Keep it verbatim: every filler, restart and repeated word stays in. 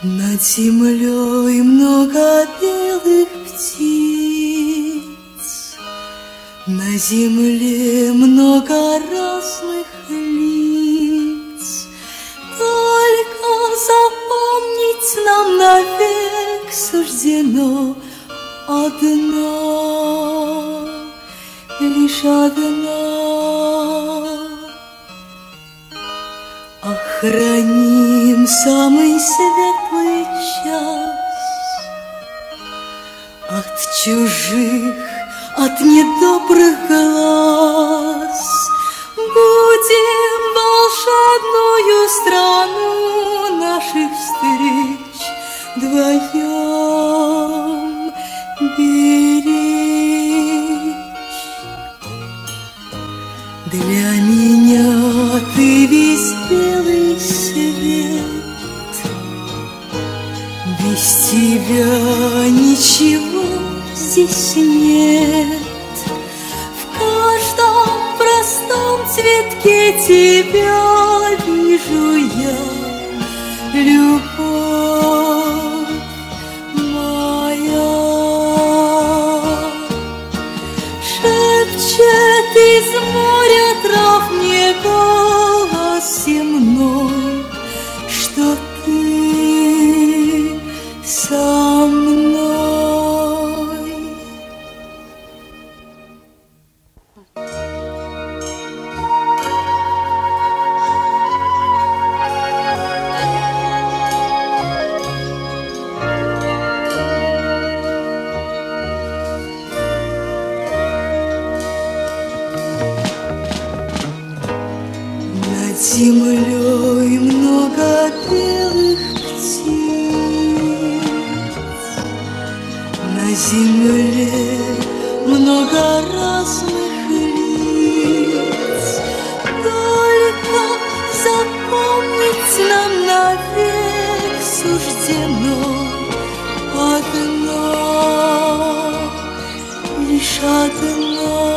Над землей много белых птиц, на земле много разных лиц. Только запомнить нам навек суждено одно, лишь одно. Охраним самый светлый час от чужих, от недобрых глаз. Будем волшебную страну наших встреч вдвоем беречь. Для меня ты весь белый свет, без тебя ничего здесь нет. В каждом простом цветке тебя вижу я, любовь моя. Шепчет из моря трав мне голос земной, что ты со мной. Над землей много белых птиц, на земле много разных лиц. Только запомнить нам навек суждено одно, лишь одно.